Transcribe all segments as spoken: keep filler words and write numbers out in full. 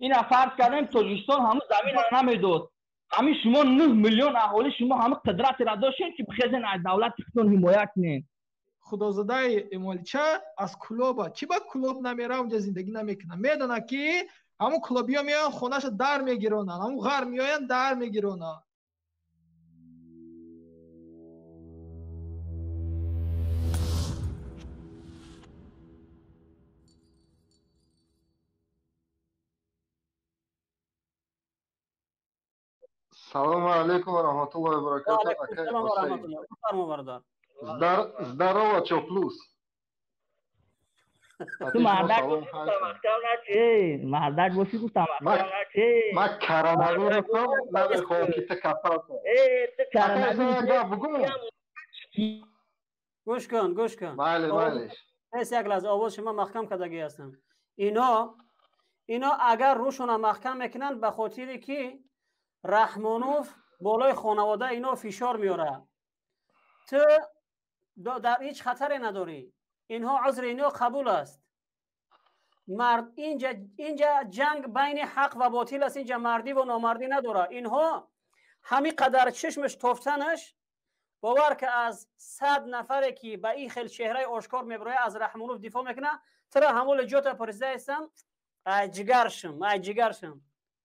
این فرض کردیم توجیستان همه زمین را نمیداد، همه شما نه میلیون اهالی شما همه قدرت را داشتین که بخیزین از دولت تختون حمایت کنین. خدازاده امالچه از کلوب چی با کلوب نمیره اونجا زندگی نمیکنه، میدونه که همون کلوبیا میان خونهش در میگیرونن، همون غر میاین در میگیرونن. سلام علیکم و رحمت الله و برکاته. سلام و رحمت الله. فرما بردار. Здорово, Чоплус. تو مردک باشی تو تمکتر نچه مردک باشی تو تمکتر نچه ما کرانوی رسم نمیخوام که تکفر کنم. ای تو کرانوی بگو. گوش کن گوش کن. بله بله. پس یک لحظه آواز شما محکم کردگی هستم. اینا اینا اگر روشون محکم میکنن به خاطری که رحمانوف بالای خانواده اینا فشار میاره. تو در هیچ خطری نداری. اینها عذر اینا قبول است. مرد اینجا اینجا جنگ بین حق و باطل است، اینجا مردی و نامردی نداره. اینها همین قدر چشمش تفتنش باور که از صد نفره که به این خیل چهره آشکار میبره از رحمانوف دفاع میکنه، ترا همول جوتا پرزده هستم ای جگرشم ای جگرشم.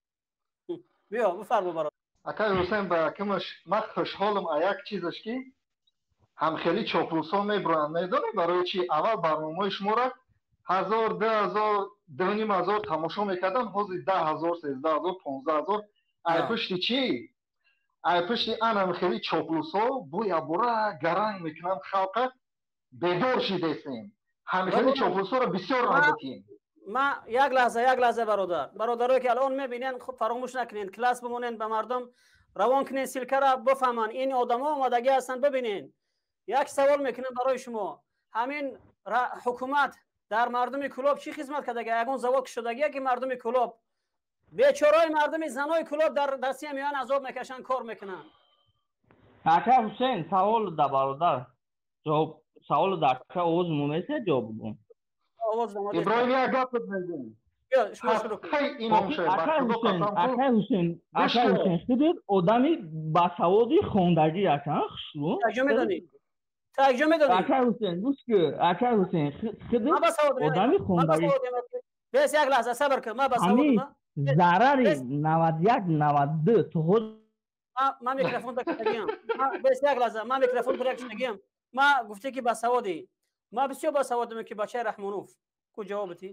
بیا بفرمو برات. اکای حسین با کمش من خوشحالم یک چیزش که هم خیلی چاپلوسا میبرن میدونی برای چی اول برنامه شما را هزار ده هزار ده نیم هزار تماشا میکردن، حاضر ده هزار سیزده هزار پونزده هزار ای پشتی چی ای پشتی انم خیلی چاپلوسا بویا برا گرنگ میکنن خلق بیدار شیدستیم. هم خیلی چاپلوسا را بسیار رابطیم. ما یک لحظه یک لحظه برادر برادرایی که الان میبینین خب فراموش نکنین کلاس بمونین به مردم روان کنین سیلکه را بفهمن این آدما آمادگی هستن. ببینین یک سوال میکنم برای شما، همین حکومت در مردم کلوب چی خدمت کرده؟ یگون زوال شدگیه که مردم کلوب بیچارهای مردم زنای کلوب در دستی میان عذاب میکشن کار میکنن. اکا حسین سوال ده برادر جواب سوال در که آواز مومیسه جواب بگم. ابراهیم یک گپ بزنیم. بیا شما شروع کنید. اکا حسین اکا حسین اکا حسین خودت آدمی با سوادی خوندگی هستن شو ترجمه میدونی ترجمه میدونی اکا حسین گوش که اکا حسین خودت آدمی خوندگی بس یک لحظه صبر کن. ما با سواد ضرر نود و یک نود و دو تو خود ما میکروفون داشتم. بس یک لحظه ما میکروفون داشتم. ما گفته که با سوادی ما بسیار با سوادم که بچه رحمانوف کو جوابتی؟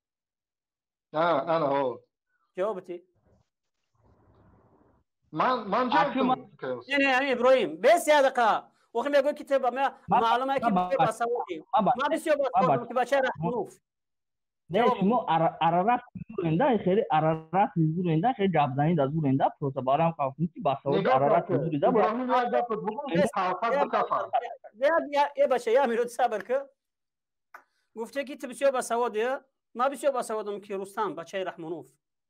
نه انا هو جوابتی من من جواب نه نه ابراهیم بس یک دقیقه وقتی میگه که ما معلومه که با سوادی ما بسیار با سوادم که بچه رحمانوف نه شما ارارات زورنده خیلی ارارات زورنده خیلی جابدانی در زورنده پروسه بارم کافی با سواد ارارات زورنده ابراهیم یک گپ بگو حرفت بکفر یا یا بچه یا میرود صبر که گفته که تو بسیار با سوادیه ما بسیار با سوادم که رستم بچه رحمانوف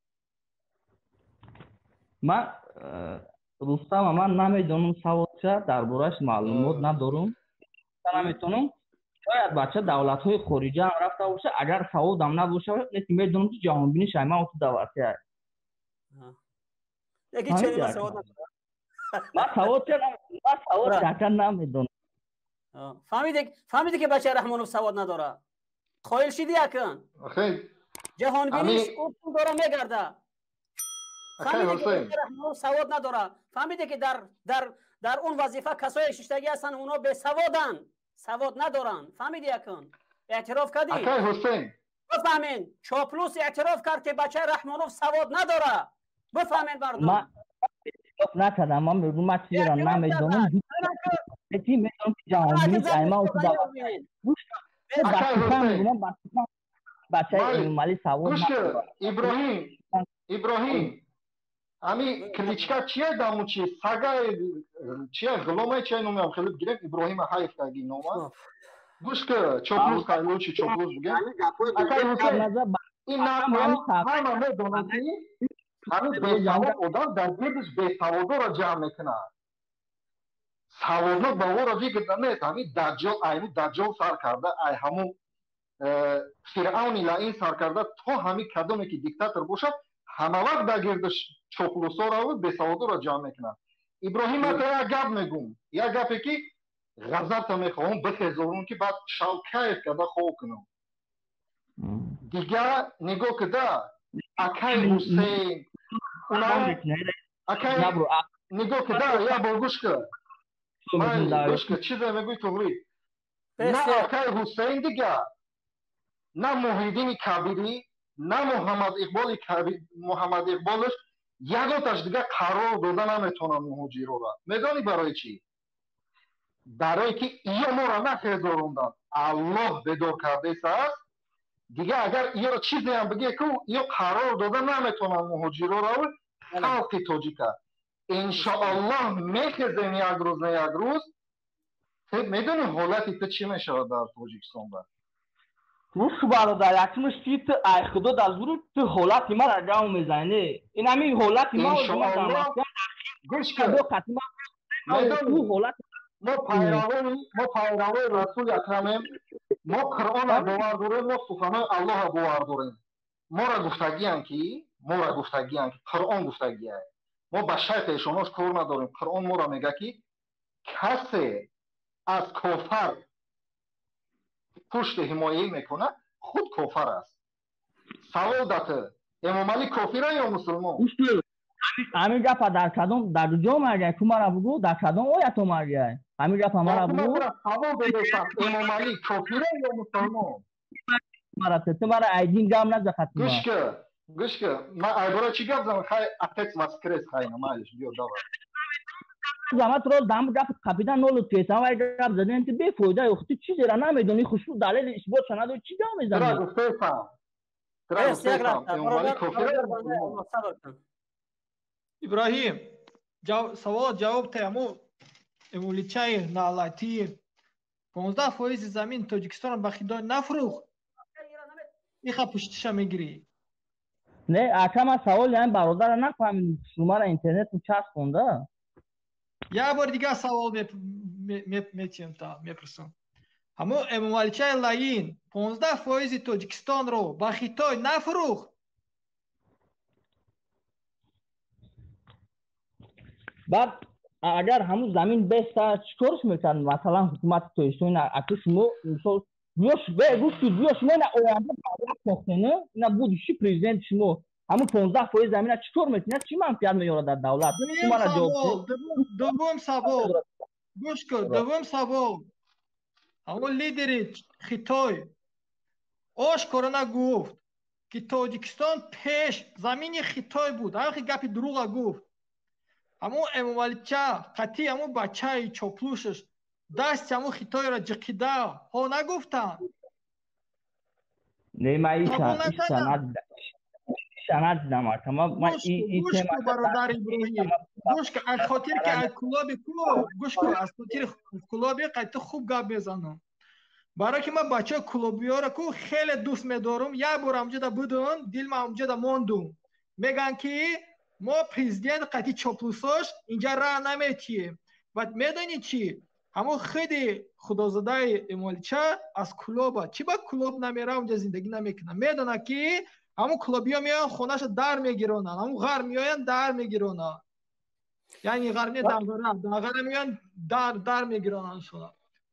من رستم من نمیدونم سواد چه دربارش معلومات ندارم نمیتونم شاید بچه دولت های خارجی هم رفته باشه اگر سواد هم نباشه نیست میدونم که جهان بینی شایمه او تو دولتی هست یکی چنین من سواد ندارم من سواد چه من سواد چه نمیدونم فهمیدی فهمیدی که بچه رحمانوف سواد نداره خایل شدی اکن جهان بینیش اون داره میگرده فهمیدی که بچه رحمانوف سواد نداره فهمیدی که در در در اون وظیفه کسای ششتگی هستن اونا به سوادن سواد ندارن فهمیدی اکن اعتراف کردی اکای حسین بفهمین چاپلوس اعتراف کرد که بچه رحمانوف سواد نداره بفهمین مردم من نکردم من میگم من چیزی را نمیدونم چی میدونم که جهان بینی شایمه او تو دولتی بچه ایمالی سواد نداره ابراهیم ابراهیم امی کلیچکا چیه دامو چیه ساگا چیه غلومه چیه نومیم خیلی بگیرم ابراهیم حیف کردی نومه گوش که چوپلوس کایلو چی چوپلوس بگم اکای حسین این نقل همه میدونم که همین بیسواد آدم در گردش بیسوادو را جمع میکنه سوادو باور را دیگه نیست همین دجال ایمو دجال سر کرده ای همون فرعونی لا این سر کرده تو همین کدومی که دیکتاتور باشه ҳама вақт дар гирди чоплусоро бесаводоро ҷамъ мекунад. иброҳим ата як гап мегум, як гапе ки ғазабта мехоҳам бихезорум ки баъд шав кайф карда хоб кунам. Дигар нигоҳ кида акай Ҳусейн уна акай нигоҳ кида як бор гӯш кир. Гӯш кир чизе мегӯй туғри. На акай Ҳусейн дигар, на Муҳиддини Кабирӣ, на Муҳаммад Иқболи Кабир, Муҳаммад Иқболш яготаш дигар қарор дода наметавонад муҳоҷироро. Медонӣ барои чӣ? Барои ки ия моро нахезорондан. Аллоҳ бедор кардааст. Дигар агар иёро чизеам биге ку иё қарор дода наметавонад муҳоҷироро халқи тоҷика. Иншоаллоҳ мехезем як рӯз на як рӯз. Медонӣ ҳолати ту чӣ мешавад дар Тоҷикистон? ба Руш бародар, якмиш ки ту ай худо дазур ту ҳолати мара ҷамъ мезанӣ. Ин ҳамин ҳолати ма иншоаллоҳ гӯш кар. Медонӣ мо пайравони мо пайравои Расули Акрамем. мо Қуръонро бовар дорем, мо суханои Аллоҳро бовар дорем. Моро гуфтагиянд ки моро гуфтагиянд ки Қуръон гуфтагия. Мо ба шайх эшонош кор надорем. Қуръон моро мега ки касе аз кофар пушти ҳимоя мекунад, худ кофар аст. Савол дата Эмомалӣ кофира ё мусулмон? ҳамин гапа дар кадом дар ҷо маргай ку мара бугу дар кадом оят омаргай? ҳамин гапа мара бугу? Савол бедошам Эмомалӣ кофира ё мусулмон? Мара ты мара айдин гам наза хатма. Гӯшка, гӯшка, ма айбора чӣ гап зам хай атекс маскрес хайна майлиш биё давар. Замат роз дам гап капитан нолут кесам вай гап заден ки бефоида ёхти чизера намедони хушу далел исбот шанад чӣ гап мезанӣ? Тра гуфтесам. Тра гуфтесам Эмомалӣ кофира ё мусулмон? иброҳим савол ҷавоб таъму эмоличаи наълатӣ понздаҳ фоизи замин Тоҷикистонро ба Хидой нафурӯхт. Иха пуштиша мегирӣ? Не, акама савол яъни бародарро нафаҳмид. Шумара интернету част хонда. Як бор дигар савол метием та мепурсам. Ҳамун эмомаличаи лаин понздаҳ фоизи Тоҷикистонро ба Хитой нафурӯхт. баъд агар ҳамун замин беста чӣ корш мекард? Масалан ҳукумати Тоҷикистон аку шумо мисол гӯш биё шумо ина оянда давлат сохтене, ина будущий президент шумо ҳамун понздаҳ фоиз замина чӣ кор метинад? Чӣ манфиат меёрад дар давлат? Дуввум савол гӯш кун. Дуввум савол ҳамун лидери Хитой ошкорона гуфт ки Тоҷикистон пеш замини Хитой буд. ҳамин гапи дурӯға гуфт. ҳамун Эмомалича қатъи ҳамун бачаи чоплушаш дасти ҳамун Хитойро ҷиқида ҳо нагуфтанд? Не, ман иша надидам. Гӯш кун бародар Иброҳим, гӯш кун. аз хотир ки аз кулоби ку гӯш кун аз хотири кулоби қайти хуб гап мезанам. Барои ки ман бачаи кулобиёро ку хеле дӯст медорам. Як бор ҳамҷода будум, дилма ҳамҷода мондум. Меган ки мо президент қатъи чоплусош инҷа ра наметием. Баъд медонӣ чӣ? ҳамун хиди худозадаи Эмомалича аз кулоба чӣ ба кулоб намера унҷа зиндагӣ намекунад. Медонад ки ҳамун кулобиё меоянд хонаша дар мегиронанд. ҳамун ғар меоянд дар мегиронанд. яъни ғар не дағара дағара меоянд дар дар мегиронанд шуна.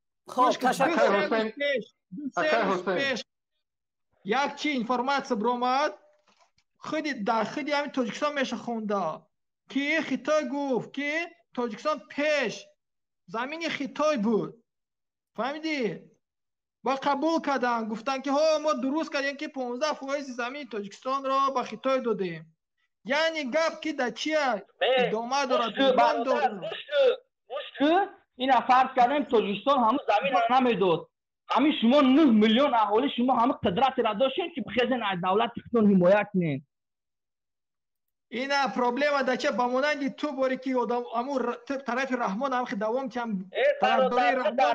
пеш як чӣ информатсия биромад хиди дар хиди ҳамин Тоҷикистон меша хонда ки Хитой гуфт ки Тоҷикистон пеш замини Хитой буд. фаҳмидӣ? ба қабул карданд. гуфтанд ки ҳо мо дуруст кардем ки понздаҳ фоизи замини Тоҷикистонро ба Хитой додем. яъни гап ки да чия идома дорад идом дорад. ина фарз кардем Тоҷикистон ҳамун заминро намедод. ҳамин шумо нӯҳ миллион аҳоли шумо ҳамун қидратеро доштем ки бихезен аз давлати Хитон ҳимоя кунем. ина проблема дача ба монанди ту боре ки одам аму тарафи раҳмон ҳам давом кам тарафдори раҳмон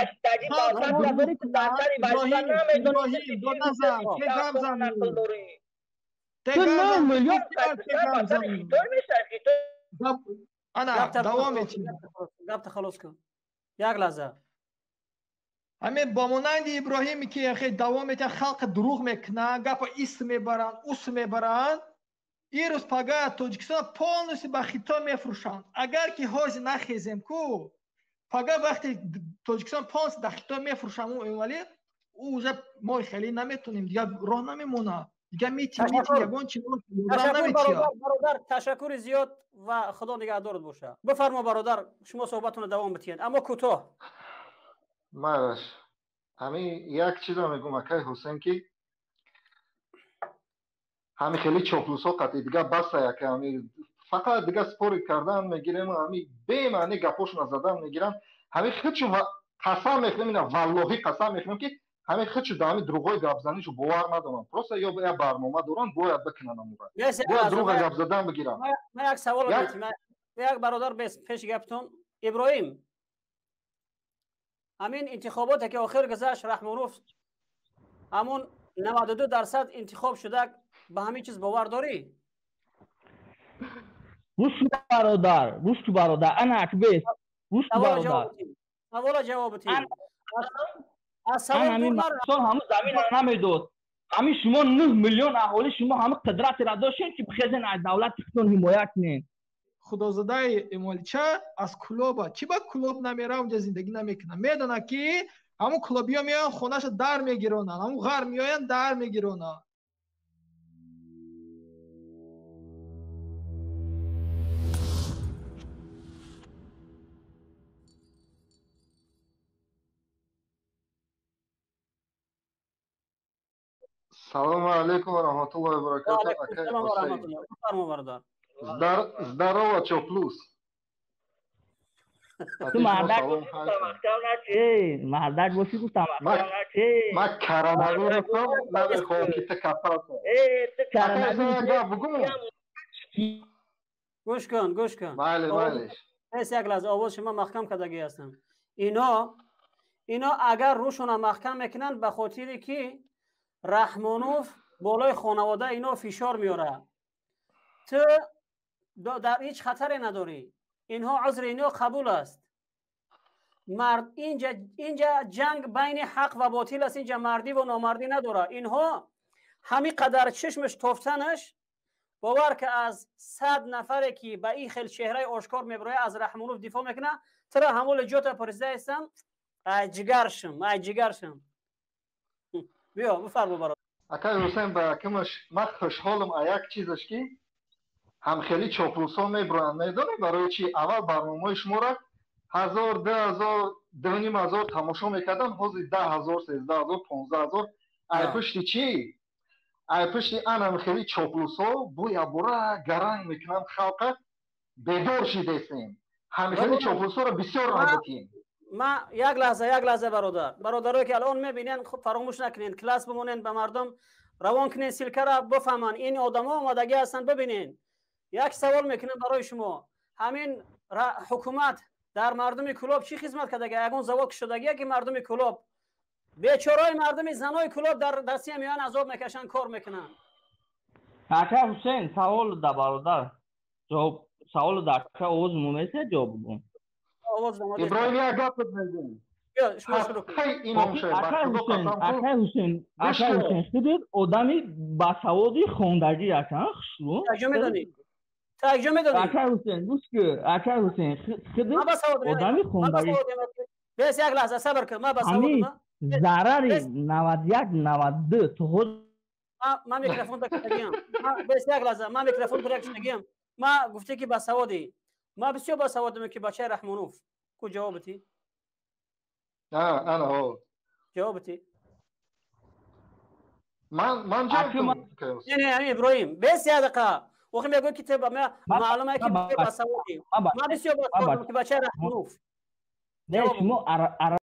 гапта халос кун. як лаҳза ҳамин ба монанди Иброҳиме ки давом метиҳад халқ дурӯғ мекунанд, гапа ис мебаранд, ус мебаранд. این روز پگاه تاجیکستان полностью به خطا میفروشند. اگر که حاضر نخیزیم کو پگاه وقتی تاجیکستان полностью به خطا میفروشند ولی او ما خیلی نمیتونیم دیگه راه نمیمونه دیگه میتیم میتیم یگان چیز راه نمیتیم. برادر تشکر زیاد و خدا نگهدارت باشه. بفرما برادر شما صحبتتون دوام بدید اما کوتاه. ماش همین یک چیز رو میگم اکای حسین که همین خیلی چاپلوسا قطعی دیگه بس یک همین فقط دیگه سپوری کردن میگیریم همین به معنی گپاشون زدن میگیرن همین خودشون قسم میخوریم اینا والله قسم میخوریم که همین خودشون دامی دروغای گپ زنیشو باور ندارن پروسه یا به برنامه دارن باید بکنن امور یا دروغ گپ زدن بگیرن. من یک سوال دارم یک برادر بس پیش گپتون ابراهیم همین انتخابات که آخر گذشت رحمانوف همون نود و دو درصد انتخاب شده به همین چیز باور داری؟ گوش برادر گوش برادر انا اکبر گوش برادر سوال جواب تیم از سوال همین مثال همون زمین را نمیداد همین شما نه میلیون اهالی شما همه قدرت را داشتین که بخیزین از دولت خودتون حمایت کنین. خدازاده امالچه از کلوب چی با کلوب نمیره اونجا زندگی نمیکنه میدونه که همون کلوبی ها میان خونهش در میگیرونن همون غر میاین در میگیرونن. سلام علیکم و رحمت الله و برکاته. سلام و رحمت الله. فرما برادر. Здорово, чё плюс? تو مردک باشی تو تمکتر نچه مردک باشی تو تمکتر نچه من کروnavirusم نمیخوام که تکفر کنم. ای تو کروnavirus بگو گوش کن گوش کن بله بله بس یک لحظه آواز شما محکم کردگی هستم. اینا اینا اگر روشون محکم میکنن به خاطری که رحمانوف بالای خانواده اینا فشار میاره تو در هیچ خطری نداری. اینها عذر اینا قبول است. مرد اینجا اینجا جنگ بین حق و باطل است. اینجا مردی و نامردی نداره. اینها همین قدر چشمش تفتنش باور که از صد نفری که به این خیل چهره آشکار میبره از رحمانوف دفاع میکنه ترا همول جوتا پرزده هستم جگرشم ای جگرشم بیا بفرما برات اکای حسین با کمش من خوشحالم یک چیزش که هم خیلی چاپلوسا میبرن میدونه برای چی اول برنامه شما را هزار ده هزار ده نیم هزار تماشا میکردن حاضر ده هزار سیزده هزار پانزده هزار ای پشتی چی ای پشتی انم خیلی چاپلوسا بویا برا گرنگ میکنن خلق بیدار شدیستیم هم خیلی چاپلوسا را بسیار نبتیم. ما یک لحظه یک لحظه برادر برادرایی که الان میبینین خب فراموش نکنین کلاس بمونین به مردم روان کنین سیلکه را بفهمن این آدما آمادگی هستن. ببینین یک سوال میکنم برای شما همین حکومت در مردم کلوب چی خدمت کرده؟ یگان زوال شدگی که مردم کلوب بیچارهای مردم زنای کلوب در دستی میان عذاب میکشن کار میکنن. اکا حسین سوال در برادر جواب سوال در که آواز مومیسه جواب بگم ابراهیم یک گپ بزنیم. بیا شما شروع کنید. اکا حسین اکا حسین اکا حسین خودت آدمی باسوادی خواندگی هستن خشلو ترجمه میدونی ترجمه میدونی اکا حسین گوش که اکا حسین خودت آدمی خواندگی بس یک لحظه صبر کن ما باسواد ضرری نود و یک نود و دو تو خود ما میکروفون بگم بس یک لحظه ما میکروفون بگم ما گفته که باسوادی ما بسیار باسوادم که بچه رحمانوف کو جوابتی؟ نه انا هو جوابتی؟ من من جواب نه نه ابراهیم بس یک دقیقه وقتی میگه که ما معلومه که باسوادی ما بسیار باسوادم که بچه رحمانوف نه شما